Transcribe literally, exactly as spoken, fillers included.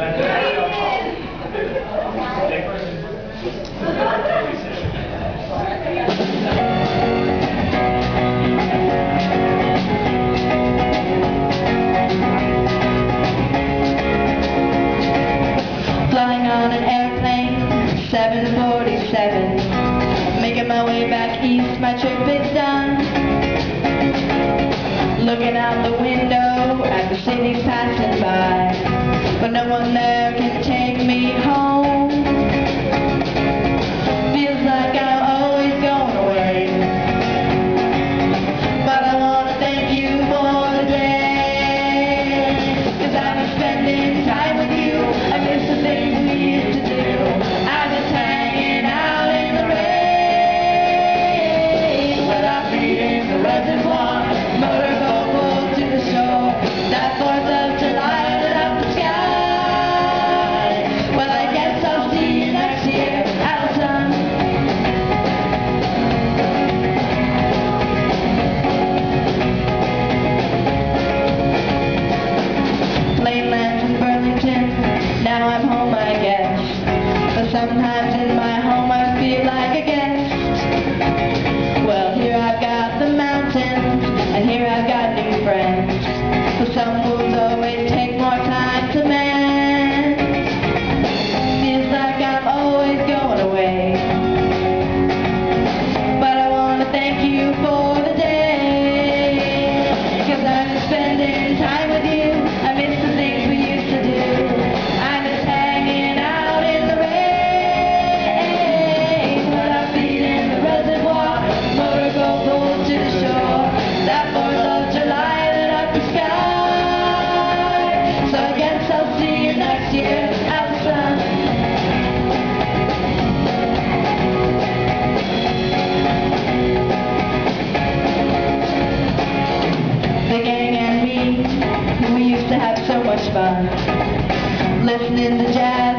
Flying on an airplane, seven forty-seven, making my way back east, my trip is done. Looking out the window at the cities passing by, but no one there can take me home. Feels like I'm always going away, but I want to thank you for the day, 'cause I've been spending time with you. I miss the things we used to do. I'm just hanging out in the rain, with our feet in the reservoir, motorboat pulled to the shore. That fourth of July lit up the sky. Well, I guess I'll see you next year, Allison. Plane lands in Burlington, now I'm home I guess, but sometimes in my home I feel like a guest. Well, here I've got the mountains, and here I've got new friends, but some wounds always take more time to mend. Feels like I'm always going away, but I want to thank you for the day, 'cause I'm just spending time with you. I miss the things we used to do. I'm just hanging out in the rain, with our feet in the reservoir, motorboat pulled to the shore. That fourth of July lit up the sky. So I guess I'll see you next year, Allison. The gang and me, we used to have so much fun, listening to jazz